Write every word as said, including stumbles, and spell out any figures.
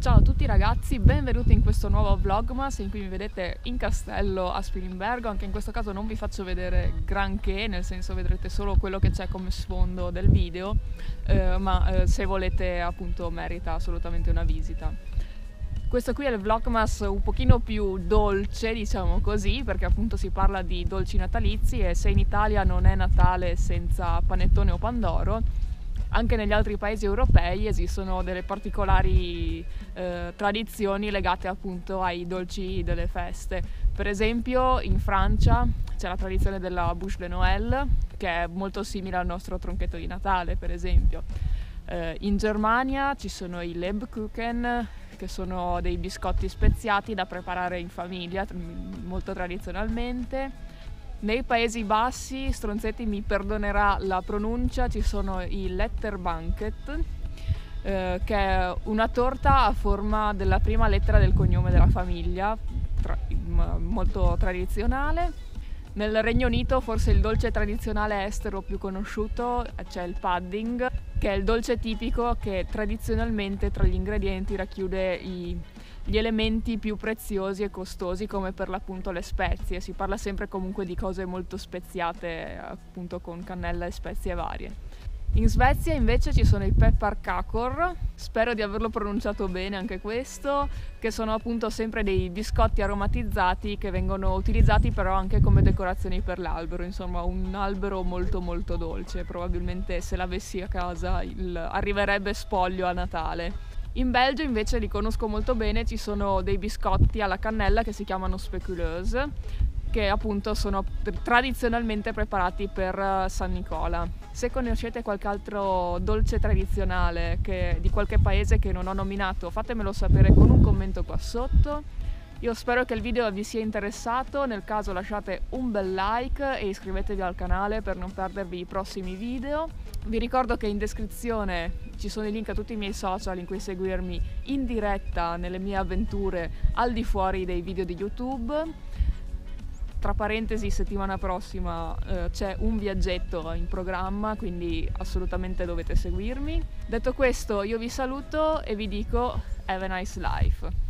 Ciao a tutti ragazzi, benvenuti in questo nuovo vlogmas in cui mi vedete in castello a Spilimbergo. Anche in questo caso non vi faccio vedere granché, nel senso vedrete solo quello che c'è come sfondo del video, eh, ma eh, se volete appunto merita assolutamente una visita. Questo qui è il vlogmas un pochino più dolce, diciamo così, perché appunto si parla di dolci natalizi e se in Italia non è Natale senza panettone o pandoro, anche negli altri paesi europei esistono delle particolari eh, tradizioni legate appunto ai dolci delle feste. Per esempio in Francia c'è la tradizione della bûche de Noël, che è molto simile al nostro tronchetto di Natale, per esempio. Eh, in Germania ci sono i Lebkuchen, che sono dei biscotti speziati da preparare in famiglia, molto tradizionalmente. Nei Paesi Bassi, Stronzetti mi perdonerà la pronuncia, ci sono i Letterbanket, eh, che è una torta a forma della prima lettera del cognome della famiglia, tra, molto tradizionale. Nel Regno Unito forse il dolce tradizionale estero più conosciuto c'è il pudding, che è il dolce tipico che tradizionalmente tra gli ingredienti racchiude i gli elementi più preziosi e costosi, come per l'appunto le spezie. Si parla sempre comunque di cose molto speziate, appunto con cannella e spezie varie. In Svezia invece ci sono i pepparkakor, spero di averlo pronunciato bene anche questo, che sono appunto sempre dei biscotti aromatizzati che vengono utilizzati però anche come decorazioni per l'albero, insomma un albero molto molto dolce. Probabilmente se l'avessi a casa il... arriverebbe spoglio a Natale. In Belgio invece li conosco molto bene, ci sono dei biscotti alla cannella che si chiamano spéculoos, che appunto sono tradizionalmente preparati per San Nicola. Se conoscete qualche altro dolce tradizionale che, di qualche paese che non ho nominato, fatemelo sapere con un commento qua sotto. Io spero che il video vi sia interessato, nel caso lasciate un bel like e iscrivetevi al canale per non perdervi i prossimi video. Vi ricordo che in descrizione ci sono i link a tutti i miei social in cui seguirmi in diretta nelle mie avventure al di fuori dei video di YouTube. Tra parentesi, settimana prossima eh, c'è un viaggetto in programma, quindi assolutamente dovete seguirmi. Detto questo, io vi saluto e vi dico have a nice life.